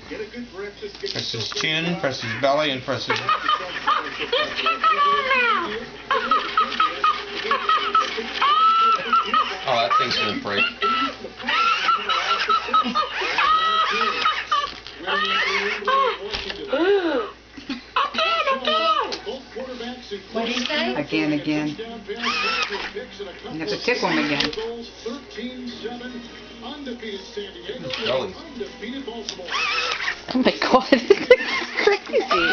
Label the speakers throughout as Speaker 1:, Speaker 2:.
Speaker 1: Press his chin, press his belly, and press his... Oh, that thing's gonna break.
Speaker 2: What did he say?
Speaker 3: Again. You have to tickle him again.
Speaker 1: Belly.
Speaker 4: Oh my god, this is crazy.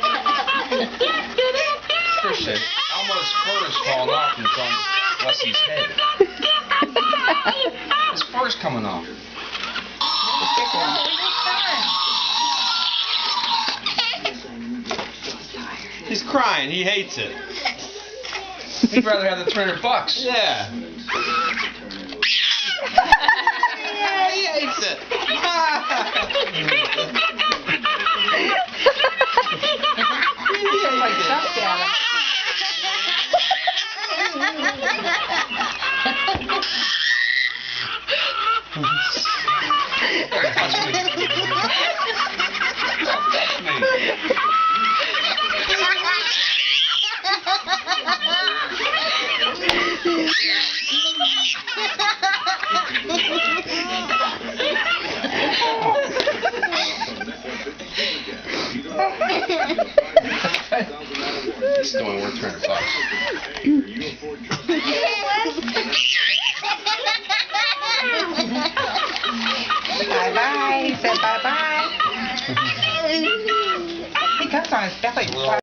Speaker 1: Christian, Elmo's fur is falling off and it's on Leslie's head. His fur's coming off. He's crying. He hates it. He'd rather have the $300. Yeah. Yeah, he hates it. This is the one worth $300.
Speaker 3: Bye-bye. He said bye-bye. He comes on his belly.